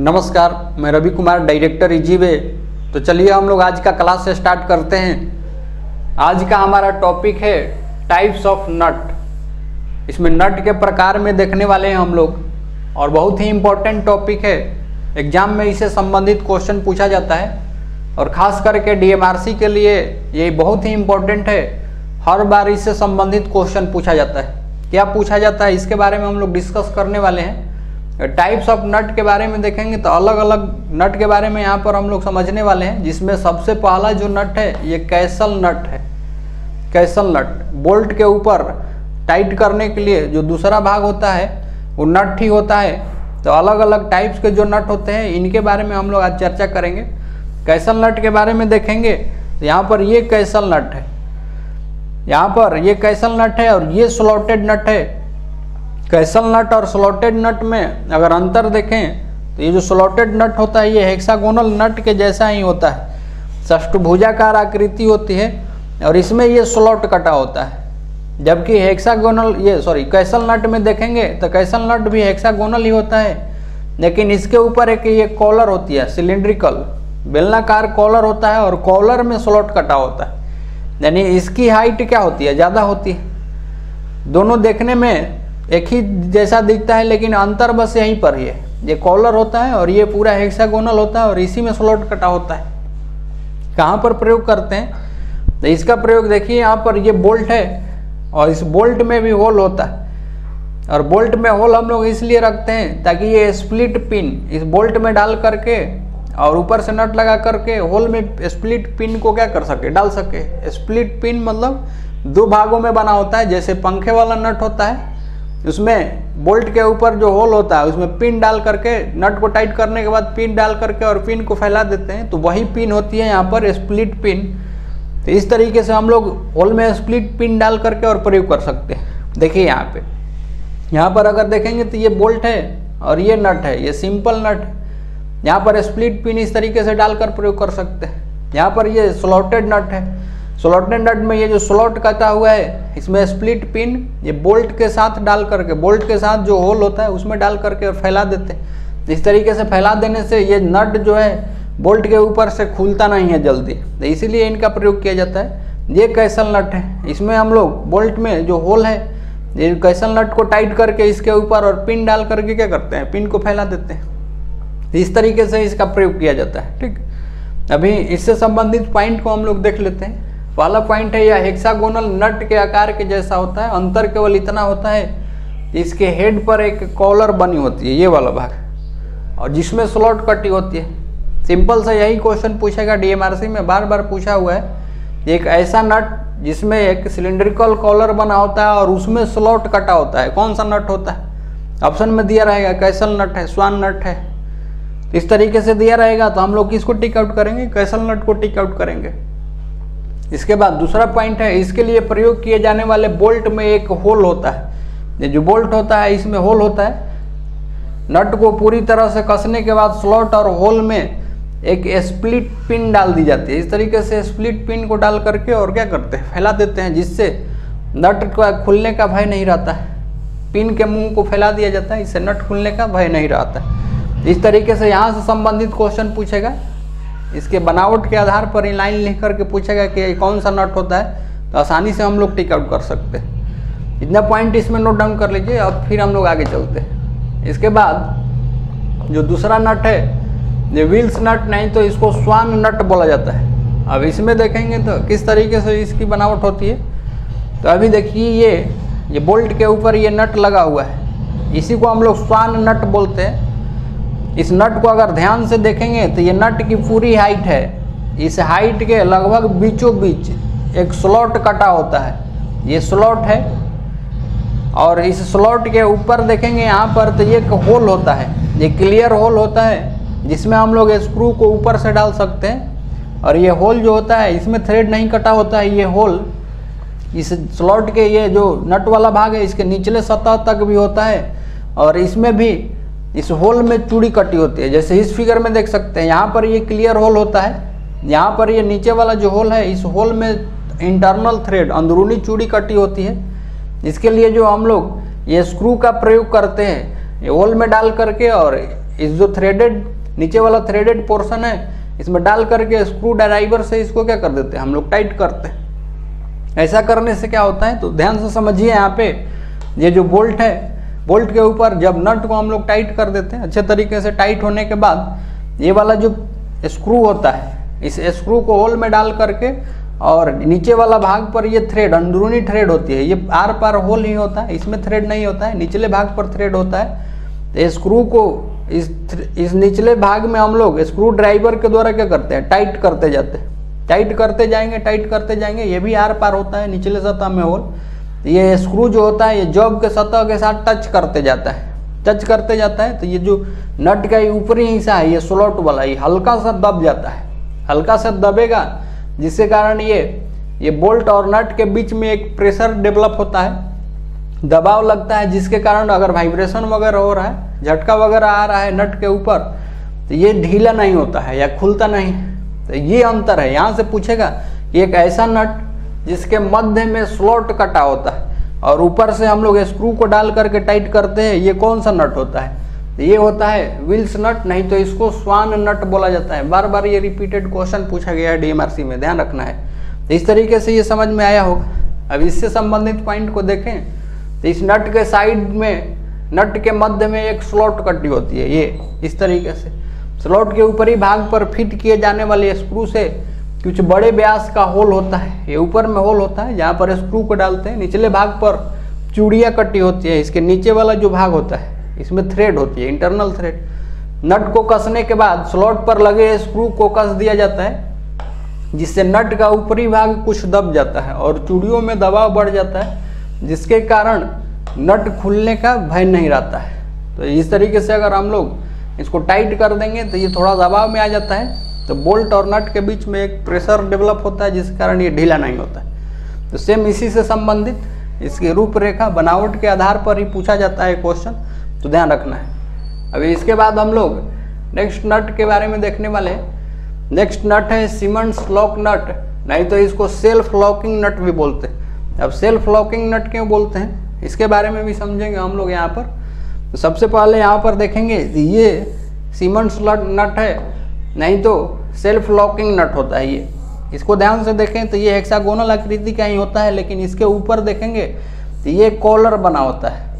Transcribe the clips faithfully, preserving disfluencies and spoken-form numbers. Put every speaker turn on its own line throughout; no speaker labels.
नमस्कार, मैं रवि कुमार, डायरेक्टर इजीवे। तो चलिए हम लोग आज का क्लास से स्टार्ट करते हैं। आज का हमारा टॉपिक है टाइप्स ऑफ नट। इसमें नट के प्रकार में देखने वाले हैं हम लोग और बहुत ही इम्पोर्टेंट टॉपिक है। एग्जाम में इससे संबंधित क्वेश्चन पूछा जाता है और ख़ास करके डीएमआरसी के लिए ये बहुत ही इम्पोर्टेंट है। हर बार इससे संबंधित क्वेश्चन पूछा जाता है। क्या पूछा जाता है इसके बारे में हम लोग डिस्कस करने वाले हैं। टाइप्स ऑफ नट के बारे में देखेंगे तो अलग अलग नट के बारे में यहाँ पर हम लोग समझने वाले हैं, जिसमें सबसे पहला जो नट है ये कैसल नट है। कैसल नट बोल्ट के ऊपर टाइट करने के लिए जो दूसरा भाग होता है वो नट ही होता है। तो अलग अलग टाइप्स के जो नट होते हैं इनके बारे में हम लोग आज चर्चा करेंगे। कैसल नट के बारे में देखेंगे तो यहाँ पर ये कैसल नट है, यहाँ पर ये कैसल नट है और ये स्लॉटेड नट है। कैसल नट और स्लॉटेड नट में अगर अंतर देखें तो ये जो स्लॉटेड नट होता है ये हेक्सागोनल नट के जैसा ही होता है, षष्ठभुजाकार आकृति होती है और इसमें ये स्लॉट कटा होता है। जबकि हेक्सागोनल ये सॉरी कैसल नट में देखेंगे तो कैसल नट भी हेक्सागोनल ही होता है, लेकिन इसके ऊपर एक ये कॉलर होती है, सिलिंड्रिकल बेलनाकार कॉलर होता है और कॉलर में स्लॉट कटा होता है। यानी इसकी हाइट क्या होती है, ज़्यादा होती है। दोनों देखने में एक ही जैसा दिखता है लेकिन अंतर बस यहीं पर ही है। ये कॉलर होता है और ये पूरा हेक्सागोनल होता है और इसी में स्लॉट कटा होता है। कहाँ पर प्रयोग करते हैं तो इसका प्रयोग देखिए, यहाँ पर ये बोल्ट है और इस बोल्ट में भी होल होता है और बोल्ट में होल हम लोग इसलिए रखते हैं ताकि ये स्प्लिट पिन इस बोल्ट में डाल करके और ऊपर से नट लगा करके होल में स्प्लिट पिन को क्या कर सके, डाल सके। स्प्लिट पिन मतलब दो भागों में बना होता है। जैसे पंखे वाला नट होता है उसमें बोल्ट के ऊपर जो होल होता है उसमें पिन डाल करके नट को टाइट करने के बाद पिन डाल करके और पिन को फैला देते हैं, तो वही पिन होती है यहाँ पर स्प्लिट पिन। तो इस तरीके से हम लोग होल में स्प्लिट पिन डाल करके और प्रयोग कर सकते हैं। देखिए यहाँ पे यहाँ पर अगर देखेंगे तो ये बोल्ट है और ये नट है, ये सिंपल नट है। यहाँ पर स्प्लिट पिन इस तरीके से डालकर प्रयोग कर सकते हैं। यहाँ पर ये स्लॉटेड नट है। स्लॉटेड नट में ये जो स्लॉट कटा हुआ है इसमें स्प्लिट पिन ये बोल्ट के साथ डाल करके, बोल्ट के साथ जो होल होता है उसमें डाल करके और फैला देते हैं। इस तरीके से फैला देने से ये नट जो है बोल्ट के ऊपर से खुलता नहीं है जल्दी, तो इसीलिए इनका प्रयोग किया जाता है। ये कैसल नट है, इसमें हम लोग बोल्ट में जो होल है ये कैसल नट को टाइट करके इसके ऊपर और पिन डाल करके क्या करते हैं, पिन को फैला देते हैं। इस तरीके से इसका प्रयोग किया जाता है। ठीक, अभी इससे संबंधित पॉइंट को हम लोग देख लेते हैं। पहला पॉइंट है यह हेक्सागोनल नट के आकार के जैसा होता है। अंतर केवल इतना होता है इसके हेड पर एक कॉलर बनी होती है, ये वाला भाग, और जिसमें स्लॉट कटी होती है। सिंपल सा यही क्वेश्चन पूछेगा डीएमआरसी में, बार बार पूछा हुआ है। एक ऐसा नट जिसमें एक सिलिंड्रिकल कॉलर बना होता है और उसमें स्लॉट कटा होता है, कौन सा नट होता है? ऑप्शन में दिया रहेगा कैसल नट है, स्वान नट है। इस तरीके से दिया रहेगा तो हम लोग किसको टिक आउट करेंगे, कैसल नट को टिक आउट करेंगे। इसके बाद दूसरा पॉइंट है, इसके लिए प्रयोग किए जाने वाले बोल्ट में एक होल होता है। ये जो बोल्ट होता है इसमें होल होता है। नट को पूरी तरह से कसने के बाद स्लॉट और होल में एक स्प्लिट पिन डाल दी जाती है। इस तरीके से स्प्लिट पिन को डाल करके और क्या करते हैं, फैला देते हैं, जिससे नट का खुलने का भय नहीं रहता है। पिन के मुंह को फैला दिया जाता है, इससे नट खुलने का भय नहीं रहता है। इस तरीके से यहाँ से संबंधित क्वेश्चन पूछेगा। इसके बनावट के आधार पर इन लाइन लिख करके पूछेगा कि कौन सा नट होता है, तो आसानी से हम लोग टिक आउट कर सकते हैं। इतना पॉइंट इसमें नोट डाउन कर लीजिए। अब फिर हम लोग आगे चलते हैं। इसके बाद जो दूसरा नट है ये व्हील्स नट, नहीं तो इसको स्वान नट बोला जाता है। अब इसमें देखेंगे तो किस तरीके से इसकी बनावट होती है। तो अभी देखिए ये ये बोल्ट के ऊपर ये नट लगा हुआ है, इसी को हम लोग स्वान नट बोलते हैं। इस नट को अगर ध्यान से देखेंगे तो ये नट की पूरी हाइट है, इस हाइट के लगभग बीचों बीच एक स्लॉट कटा होता है, ये स्लॉट है। और इस स्लॉट के ऊपर देखेंगे यहाँ पर तो ये एक होल होता है, ये क्लियर होल होता है जिसमें हम लोग स्क्रू को ऊपर से डाल सकते हैं। और ये होल जो होता है इसमें थ्रेड नहीं कटा होता है, ये होल इस स्लॉट के ये जो नट वाला भाग है इसके निचले सतह तक भी होता है और इसमें भी इस होल में चूड़ी कटी होती है। जैसे इस फिगर में देख सकते हैं यहाँ पर ये क्लियर होल होता है, यहाँ पर ये नीचे वाला जो होल है इस होल में इंटरनल थ्रेड अंदरूनी चूड़ी कटी होती है। इसके लिए जो हम लोग ये स्क्रू का प्रयोग करते हैं, ये होल में डाल करके और इस जो थ्रेडेड नीचे वाला थ्रेडेड पोर्शन है इसमें डाल करके स्क्रू ड्राइवर से इसको क्या कर देते हैं हम लोग, टाइट करते हैं। ऐसा करने से क्या होता है, तो ध्यान से समझिए, यहाँ पे ये जो बोल्ट है, बोल्ट के ऊपर जब नट को हम लोग टाइट कर देते हैं, अच्छे तरीके से टाइट होने के बाद ये वाला जो स्क्रू होता है, इस स्क्रू को होल में डाल करके और नीचे वाला भाग पर ये थ्रेड, अंदरूनी थ्रेड होती है, ये आर पार होल ही होता है, इसमें थ्रेड नहीं होता है, निचले भाग पर थ्रेड होता है। तो स्क्रू को इस इस निचले भाग में हम लोग स्क्रू ड्राइवर के द्वारा क्या करते हैं, टाइट करते जाते हैं, टाइट करते जाएंगे, टाइट करते जाएंगे, ये भी आर पार होता है, निचले सतह में होल। ये स्क्रू जो होता है ये जॉब के सतह के साथ टच करते जाता है, टच करते जाता है। तो ये जो नट का ये ऊपरी हिस्सा है, ये स्लॉट वाला, ये हल्का सा दब जाता है, हल्का सा दबेगा, जिसके कारण ये ये बोल्ट और नट के बीच में एक प्रेशर डेवलप होता है, दबाव लगता है, जिसके कारण अगर वाइब्रेशन वगैरह हो रहा है, झटका वगैरह आ रहा है नट के ऊपर, तो ये ढीला नहीं होता है या खुलता नहीं। तो ये अंतर है। यहाँ से पूछेगा कि एक ऐसा नट जिसके मध्य में स्लॉट कटा होता है और ऊपर से हम लोग स्क्रू को डाल करके टाइट करते हैं, ये कौन सा नट होता है, ये होता है विल्स नट, नहीं तो इसको स्वान नट बोला जाता है। बार बार ये रिपीटेड क्वेश्चन पूछा गया है डीएमआरसी में, ध्यान रखना है। तो इस तरीके से ये समझ में आया होगा। अब इससे संबंधित पॉइंट को देखें तो इस नट के साइड में, नट के मध्य में एक स्लॉट कटी होती है, ये इस तरीके से स्लॉट के ऊपरी भाग पर फिट किए जाने वाले स्क्रू से कुछ बड़े व्यास का होल होता है, ये ऊपर में होल होता है जहाँ पर स्क्रू को डालते हैं। निचले भाग पर चूड़ियाँ कटी होती है, इसके नीचे वाला जो भाग होता है इसमें थ्रेड होती है, इंटरनल थ्रेड। नट को कसने के बाद स्लॉट पर लगे स्क्रू को कस दिया जाता है, जिससे नट का ऊपरी भाग कुछ दब जाता है और चूड़ियों में दबाव बढ़ जाता है, जिसके कारण नट खुलने का भय नहीं रहता है। तो इस तरीके से अगर हम लोग इसको टाइट कर देंगे तो ये थोड़ा दबाव में आ जाता है, तो बोल्ट और नट के बीच में एक प्रेशर डेवलप होता है, जिसके कारण ये ढीला नहीं होता है। तो सेम इसी से संबंधित इसकी रूपरेखा बनावट के आधार पर ही पूछा जाता है क्वेश्चन, तो ध्यान रखना है। अभी इसके बाद हम लोग नेक्स्ट नट के बारे में देखने वाले हैं। नेक्स्ट नट है सीमेंस लॉक नट, नहीं तो इसको सेल्फ लॉकिंग नट भी बोलते हैं। अब सेल्फ लॉकिंग नट क्यों बोलते हैं, इसके बारे में भी समझेंगे हम लोग यहाँ पर। तो सबसे पहले यहाँ पर देखेंगे ये सीमेंस नट है, नहीं तो सेल्फ लॉकिंग नट होता है। ये इसको ध्यान से देखें तो ये हेक्सागोनल आकृति का ही होता है, लेकिन इसके ऊपर देखेंगे तो ये कॉलर बना होता है,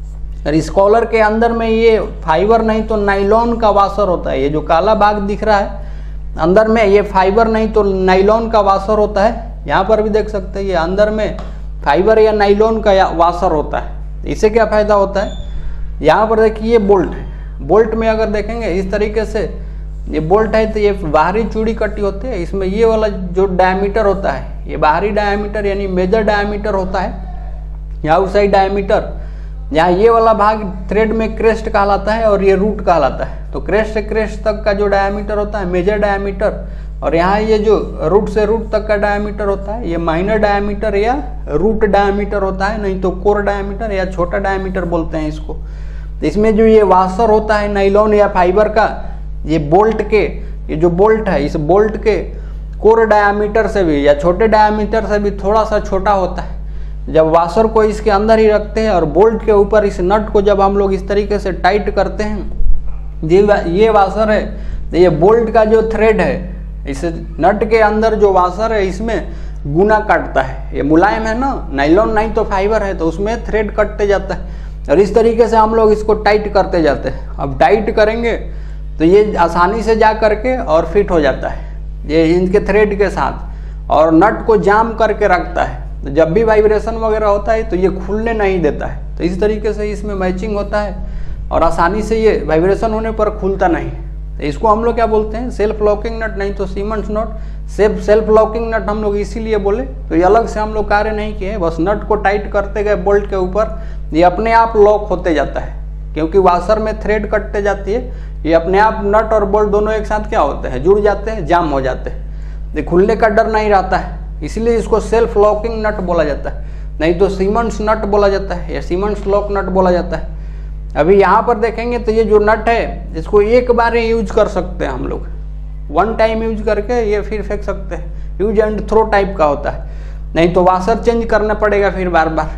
और इस कॉलर के अंदर में ये फाइबर नहीं तो नाइलॉन का वाशर होता है। ये जो काला भाग दिख रहा है अंदर में, ये फाइबर नहीं तो नाइलॉन का वाशर होता है। यहाँ पर भी देख सकते हैं ये अंदर में फाइबर या नाइलॉन का वाशर होता है। इससे क्या फायदा होता है, यहाँ पर देखिए ये बोल्ट है, बोल्ट में अगर देखेंगे इस तरीके से ये बोल्ट है, तो ये बाहरी चूड़ी कटी होती है, इसमें ये वाला जो डायमीटर होता है, ये बाहरी डायमीटर यानी मेजर डायमीटर होता है, या आउटसाइड डायमीटर, यहाँ ये वाला भाग थ्रेड में क्रेस्ट कहलाता है और ये रूट कहलाता है। तो क्रेस्ट से क्रेस्ट तक का जो डायमीटर होता है मेजर डायमीटर, और यहाँ ये जो रूट से रूट तक का डायमीटर होता है ये माइनर डायमीटर या रूट डायमीटर होता है, नहीं तो कोर डायमीटर या छोटा डायमीटर बोलते हैं इसको। तो इसमें जो ये वाशर होता है नाइलॉन या फाइबर का, ये बोल्ट के, ये जो बोल्ट है इस बोल्ट के कोर डायमीटर से भी या छोटे डायमीटर से भी थोड़ा सा छोटा होता है। जब वाशर को इसके अंदर ही रखते हैं और बोल्ट के ऊपर इस नट को जब हम लोग इस तरीके से टाइट करते हैं, ये वाशर है, तो ये बोल्ट का जो थ्रेड है इस नट के अंदर जो वाशर है इसमें गुना काटता है। ये मुलायम है ना, नाइलॉन नहीं तो फाइबर है, तो उसमें थ्रेड कटते जाता है और इस तरीके से हम लोग इसको टाइट करते जाते हैं। अब टाइट करेंगे तो ये आसानी से जा करके और फिट हो जाता है ये इनके थ्रेड के साथ, और नट को जाम करके रखता है। तो जब भी वाइब्रेशन वगैरह होता है तो ये खुलने नहीं देता है। तो इस तरीके से इसमें मैचिंग होता है और आसानी से ये वाइब्रेशन होने पर खुलता नहीं। तो इसको हम लोग क्या बोलते हैं, सेल्फ लॉकिंग नट, नहीं तो सीमेंस nut. Self self locking nut हम लोग इसीलिए बोले, तो ये अलग से हम लोग कार्य नहीं किए, बस नट को टाइट करते गए बोल्ट के ऊपर, ये अपने आप लॉक होते जाता है, क्योंकि वाशर में थ्रेड कटते जाती है, ये अपने आप नट और बोल्ट दोनों एक साथ क्या होते हैं, जुड़ जाते हैं, जाम हो जाते हैं, ये खुलने का डर नहीं रहता है, इसलिए इसको सेल्फ लॉकिंग नट बोला जाता है, नहीं तो सीमेंस नट बोला जाता है या सीमेंस लॉक नट बोला जाता है। अभी यहाँ पर देखेंगे तो ये जो नट है इसको एक बार ही यूज कर सकते हैं हम लोग, वन टाइम यूज करके ये फिर फेंक सकते हैं, यूज एंड थ्रो टाइप का होता है, नहीं तो वाशर चेंज करना पड़ेगा फिर बार बार।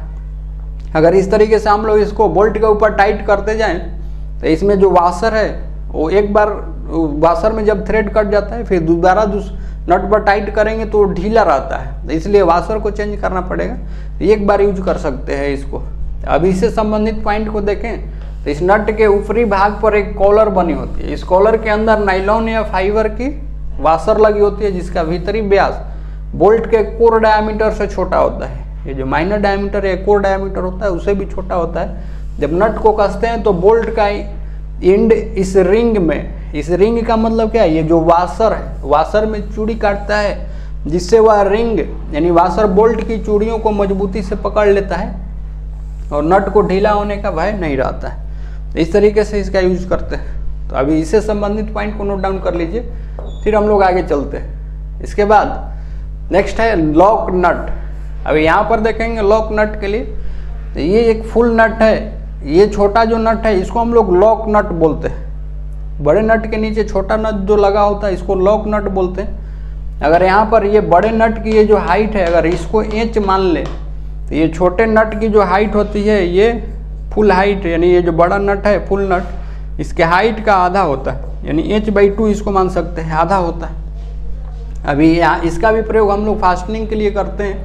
अगर इस तरीके से हम लोग इसको बोल्ट के ऊपर टाइट करते जाएं तो इसमें जो वाशर है वो एक बार वाशर में जब थ्रेड कट जाता है फिर दोबारा नट पर टाइट करेंगे तो ढीला रहता है, इसलिए वाशर को चेंज करना पड़ेगा। एक बार यूज कर सकते हैं इसको। अब इससे संबंधित पॉइंट को देखें तो इस नट के ऊपरी भाग पर एक कॉलर बनी होती है। इस कॉलर के अंदर नाइलॉन या फाइबर की वाशर लगी होती है, जिसका भीतरी व्यास बोल्ट के कोर डायमीटर से छोटा होता है। ये जो माइनर डायमीटर या कोर डायमीटर होता है उससे भी छोटा होता है। जब नट को कसते हैं तो बोल्ट का एंड इस रिंग में, इस रिंग का मतलब क्या है, ये जो वाशर है, वाशर में चूड़ी काटता है जिससे वह रिंग यानी वाशर बोल्ट की चूड़ियों को मजबूती से पकड़ लेता है और नट को ढीला होने का भय नहीं रहता है। इस तरीके से इसका यूज करते हैं। तो अभी इससे संबंधित पॉइंट को नोट डाउन कर लीजिए, फिर हम लोग आगे चलते हैं। इसके बाद नेक्स्ट है लॉक नट। अभी यहाँ पर देखेंगे लॉक नट के लिए, तो ये एक फुल नट है, ये छोटा जो नट है इसको हम लोग लॉक नट बोलते हैं। बड़े नट के नीचे छोटा नट जो लगा होता है इसको लॉक नट बोलते हैं। अगर यहाँ पर ये बड़े नट की ये जो हाइट है, अगर इसको इंच मान ले तो ये छोटे नट की जो हाइट होती है ये फुल हाइट, यानी ये जो बड़ा नट है फुल नट, इसके हाइट का आधा होता है, यानी इंच बाई टू इसको मान सकते हैं, आधा होता है। अभी यहाँ इसका भी प्रयोग हम लोग फास्टनिंग के लिए करते हैं।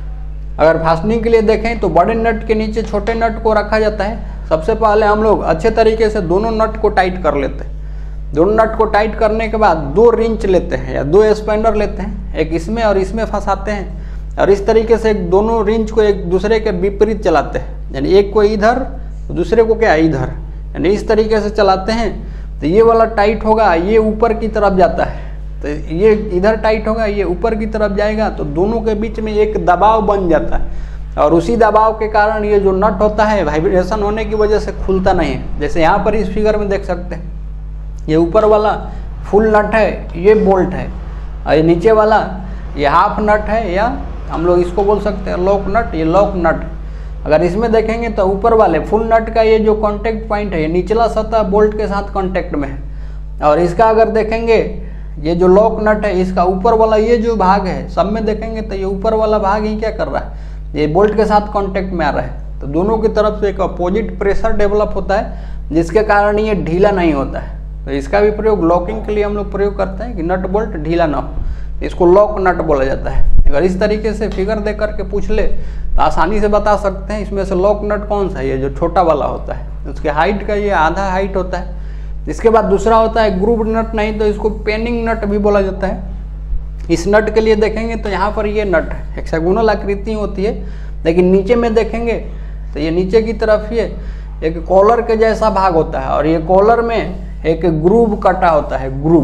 अगर फास्टनिंग के लिए देखें तो बड़े नट के नीचे छोटे नट को रखा जाता है। सबसे पहले हम लोग अच्छे तरीके से दोनों नट को टाइट कर लेते हैं। दोनों नट को टाइट करने के बाद दो रिंच लेते हैं या दो स्पैनर लेते हैं, एक इसमें और इसमें फंसाते हैं और इस तरीके से एक दोनों रिंच को एक दूसरे के विपरीत चलाते हैं, यानी एक को इधर दूसरे को क्या इधर, यानी इस तरीके से चलाते हैं। तो ये वाला टाइट होगा, ये ऊपर की तरफ जाता है, तो ये इधर टाइट होगा, ये ऊपर की तरफ जाएगा, तो दोनों के बीच में एक दबाव बन जाता है और उसी दबाव के कारण ये जो नट होता है वाइब्रेशन होने की वजह से खुलता नहीं है। जैसे यहाँ पर इस फिगर में देख सकते हैं, ये ऊपर वाला फुल नट है, ये बोल्ट है, और ये नीचे वाला ये हाफ नट है या हम लोग इसको बोल सकते हैं लॉक नट, ये लॉक नट। अगर इसमें देखेंगे तो ऊपर वाले फुल नट का ये जो कांटेक्ट पॉइंट है ये निचला सतह बोल्ट के साथ कांटेक्ट में है, और इसका अगर देखेंगे ये जो लॉक नट है इसका ऊपर वाला ये जो भाग है सब में देखेंगे तो ये ऊपर वाला भाग ही क्या कर रहा है, ये बोल्ट के साथ कांटेक्ट में आ रहा है। तो दोनों की तरफ से एक अपोजिट प्रेशर डेवलप होता है जिसके कारण ये ढीला नहीं होता है। तो इसका भी प्रयोग लॉकिंग के लिए हम लोग प्रयोग करते हैं कि नट बोल्ट ढीला ना हो, इसको लॉक नट बोला जाता है। अगर इस तरीके से फिगर दे करके पूछ ले तो आसानी से बता सकते हैं इसमें से लॉक नट कौन सा है, ये जो छोटा वाला होता है, उसके हाइट का ये आधा हाइट होता है। इसके बाद दूसरा होता है ग्रूव नट, नहीं तो इसको पेनिंग नट भी बोला जाता है। इस नट के लिए देखेंगे तो यहाँ पर ये नट हेक्सागोनल आकृति होती है, लेकिन नीचे में देखेंगे तो ये नीचे की तरफ ये एक कॉलर के जैसा भाग होता है और ये कॉलर में एक ग्रूव कटा होता है, ग्रूव।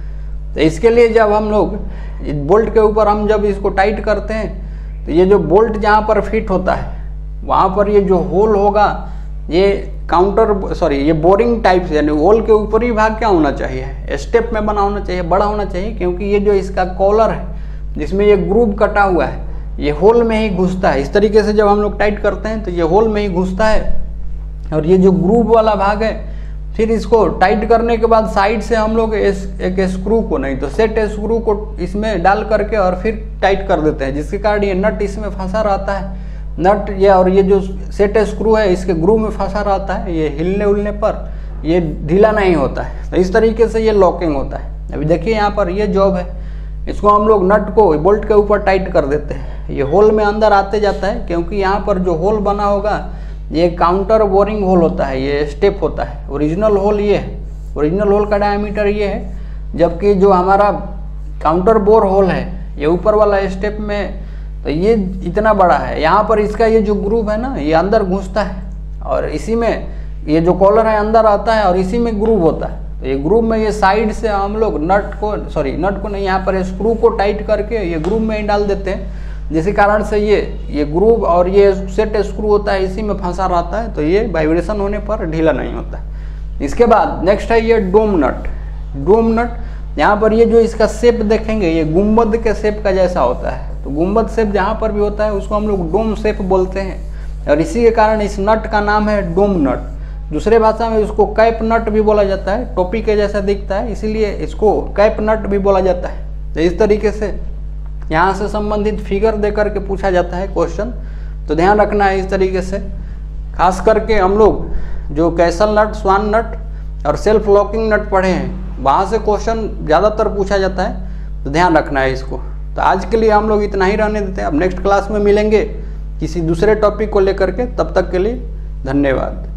तो इसके लिए जब हम लोग बोल्ट के ऊपर हम जब इसको टाइट करते हैं तो ये जो बोल्ट जहाँ पर फिट होता है वहाँ पर ये जो होल होगा ये काउंटर सॉरी ये बोरिंग टाइप से, यानी होल के ऊपरी भाग क्या होना चाहिए, स्टेप में बना होना चाहिए, बड़ा होना चाहिए, क्योंकि ये जो इसका कॉलर है जिसमें ये ग्रूव कटा हुआ है ये होल में ही घुसता है। इस तरीके से जब हम लोग टाइट करते हैं तो ये होल में ही घुसता है और ये जो ग्रूव वाला भाग है फिर इसको टाइट करने के बाद साइड से हम लोग एक स्क्रू को नहीं तो सेट स्क्रू को इसमें डाल करके और फिर टाइट कर देते हैं, जिसके कारण ये नट इसमें फंसा रहता है। नट ये और ये जो सेट स्क्रू है इसके ग्रू में फंसा रहता है, ये हिलने उलने पर ये ढीला नहीं होता है। तो इस तरीके से ये लॉकिंग होता है। अभी देखिए यहाँ पर ये जॉब है, इसको हम लोग नट को बोल्ट के ऊपर टाइट कर देते हैं, ये होल में अंदर आते जाता है, क्योंकि यहाँ पर जो होल बना होगा ये काउंटर बोरिंग होल होता है, ये स्टेप होता है। ओरिजिनल होल ये है, ओरिजिनल होल का डायमीटर ये है, जबकि जो हमारा काउंटर बोर होल है ये ऊपर वाला स्टेप में तो ये इतना बड़ा है। यहाँ पर इसका ये जो ग्रूव है ना ये अंदर घुसता है और इसी में ये जो कॉलर है अंदर आता है और इसी में ग्रूव होता है। तो ये ग्रूव में ये साइड से हम लोग नट को सॉरी नट को नहीं यहाँ पर स्क्रू को टाइट करके ये ग्रूव में ही डाल देते हैं, जिसके कारण से ये ये ग्रूव और ये सेट स्क्रू होता है इसी में फंसा रहता है, तो ये वाइब्रेशन होने पर ढीला नहीं होता है। इसके बाद नेक्स्ट है ये डोम नट। डोम नट यहाँ पर ये जो इसका शेप देखेंगे ये गुम्बद के शेप का जैसा होता है, तो गुम्बद शेप जहाँ पर भी होता है उसको हम लोग डोम शेप बोलते हैं और इसी के कारण इस नट का नाम है डोम नट। दूसरे भाषा में इसको कैप नट भी बोला जाता है, टोपी के जैसा दिखता है इसीलिए इसको कैप नट भी बोला जाता है। तो इस तरीके से यहाँ से संबंधित फिगर दे करके पूछा जाता है क्वेश्चन, तो ध्यान रखना है इस तरीके से। खास करके हम लोग जो कैसल नट, स्वान नट और सेल्फ लॉकिंग नट पढ़े हैं वहाँ से क्वेश्चन ज़्यादातर पूछा जाता है, तो ध्यान रखना है इसको। तो आज के लिए हम लोग इतना ही रहने देते हैं, अब नेक्स्ट क्लास में मिलेंगे किसी दूसरे टॉपिक को लेकर के। तब तक के लिए धन्यवाद।